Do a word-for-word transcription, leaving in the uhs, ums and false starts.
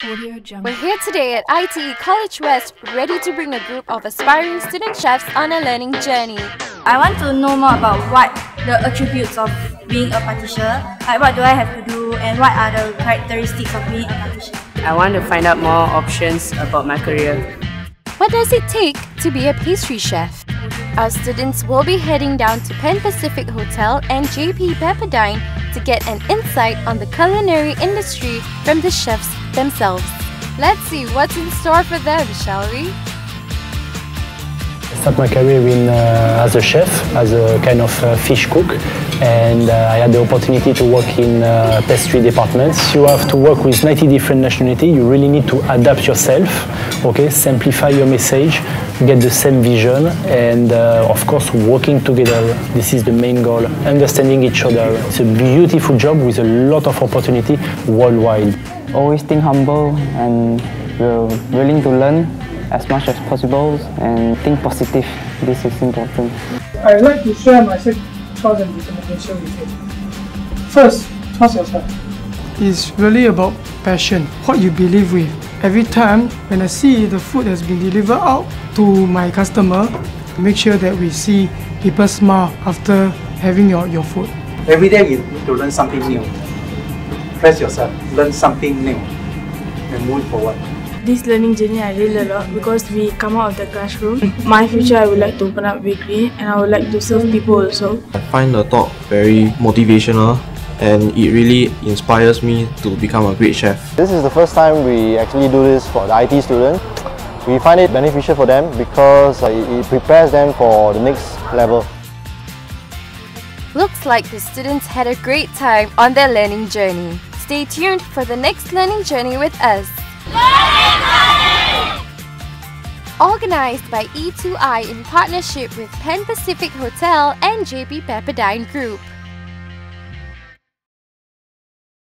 We're here today at I T E College West, ready to bring a group of aspiring student chefs on a learning journey. I want to know more about what the attributes of being a patissier, like what do I have to do and what are the characteristics of being a patissier. I want to find out more options about my career. What does it take to be a pastry chef? Our students will be heading down to Pan Pacific Hotel and J P Pepperdine to get an insight on the culinary industry from the chefs themselves. Let's see what's in store for them, shall we? I started my career in, uh, as a chef, as a kind of uh, fish cook, and uh, I had the opportunity to work in uh, pastry departments. You have to work with ninety different nationalities. You really need to adapt yourself, okay? Simplify your message, get the same vision, and uh, of course working together. This is the main goal, understanding each other. It's a beautiful job with a lot of opportunity worldwide. Always think humble, and we're willing to learn as much as possible and think positive. This is important. I would like to share my six trust and determination with you. First, trust yourself. It's really about passion, what you believe with. Every time when I see the food has been delivered out to my customer, make sure that we see people smile after having your, your food. Every day you need to learn something new. Press yourself, learn something new and move forward. This learning journey I really love a lot because we come out of the classroom. My future, I would like to open up a bakery and I would like to serve people also. I find the talk very motivational and it really inspires me to become a great chef. This is the first time we actually do this for the I T students. We find it beneficial for them because it prepares them for the next level. Looks like the students had a great time on their learning journey. Stay tuned for the next learning journey with us. Organized by E two I in partnership with Pan Pacific Hotel and J P Pepperdine Group.